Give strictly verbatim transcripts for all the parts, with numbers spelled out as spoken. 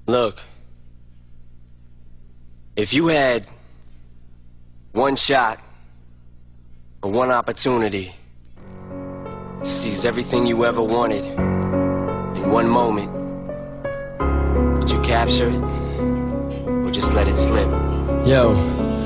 Look, if you had one shot or one opportunity to seize everything you ever wanted in one moment, would you capture it or just let it slip? Yo.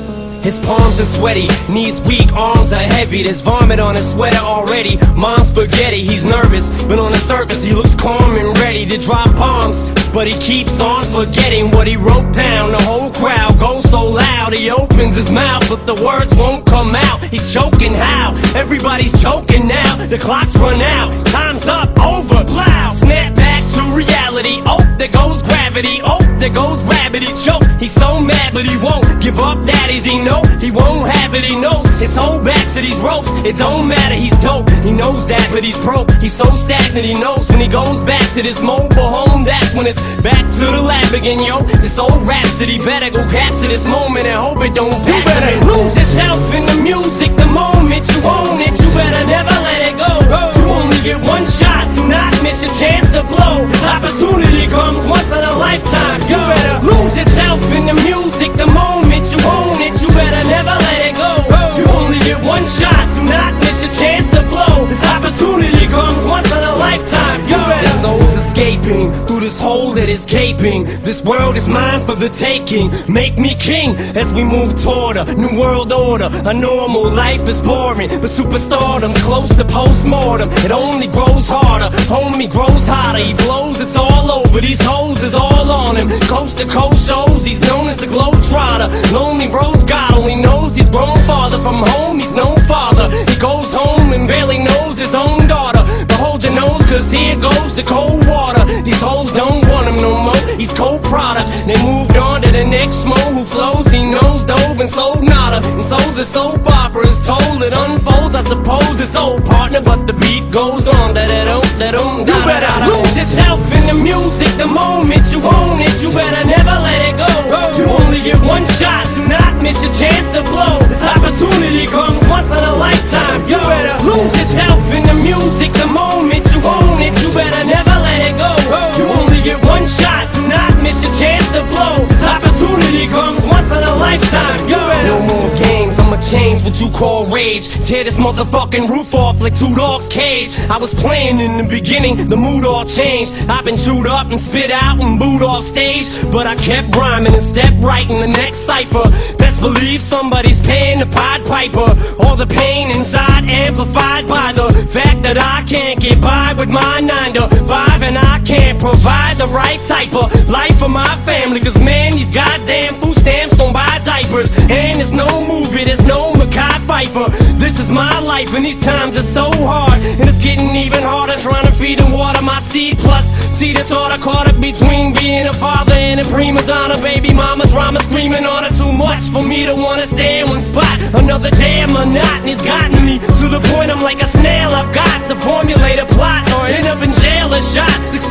His palms are sweaty, knees weak, arms are heavy. There's vomit on his sweater already. Mom's spaghetti, he's nervous, but on the surface he looks calm and ready to drop bombs. But he keeps on forgetting what he wrote down. The whole crowd goes so loud, he opens his mouth, but the words won't come out. He's choking how? Everybody's choking now. The clock's run out, time's up, over, plow. Snap back to reality, oh, there goes gravity. Oh, there goes rabbit, he choke. He's so mad, but he won't give up, that is he know. He won't have it, he knows. His whole back to these ropes, it don't matter, he's dope. He knows that, but he's broke. He's so stagnant, he knows. When he goes back to this mobile home, that's when it's back to the lab again, yo. This old rhapsody better go capture this moment and hope it don't pass. You better lose yourself in the music the moment you own it. You better never let it go. You only get one shot, do not miss your chance to blow. Opportunity comes once in a lifetime. You better lose yourself in the music the moment you own it. You better never let it go. You only get one shot, do not miss your chance to blow. This opportunity comes once in a lifetime. You better. This soul's escaping through this hole that is gaping. This world is mine for the taking. Make me king as we move toward a new world order. A normal life is boring, but superstardom's close to postmortem. It only grows harder, homie grows hotter. He blows, it's all over. These hoes is all on him. Coast to coast shows, he's known as the Globetrotter. Lonely roads, God only knows. He's grown farther from home, he's no father. He goes home and barely knows his own daughter. But hold your nose, cause here goes the cold water. These hoes don't want him no more, he's cold product. They moved on to the next mo who flows. He knows dove and sold nada. And so the soap opera is told, it unfolds. I suppose it's old partner, but the beat goes on. Da da dum da dum. You better lose yourself in the music the moment you own it. You better never let it go. You only get one shot, do not miss your chance to blow. This opportunity comes once in a lifetime. You better lose yourself in the music the moment you own it. You better never let it go. You only get one shot, do not miss your chance to blow. This opportunity comes once in a lifetime. You better. No more games, I'ma change what you call rage. Tear this motherfucking roof off like two dogs' cage. I was playing in the beginning, the mood all changed. I've been chewed up and spit out and booed off stage, but I kept rhyming and stepped right in the next cipher. Best believe somebody's paying the Pied Piper. All the pain inside amplified by the fact that I can't get by with my nine to five, and I can't provide the right type of life for my family. Cause man, these goddamn food stamps don't buy diapers. And there's no movie, there's no Mackay Pfeiffer. This is my life and these times are so hard, and it's getting even harder trying to feed and water my seed. Plus, see the thought I caught up between being a father and a prima donna. Baby mama drama screaming on her, too much for me to wanna stay in one spot. Another damn monotony's gotten me to the point I'm like a snail. I've got to formulate a plot or end up in jail or shot.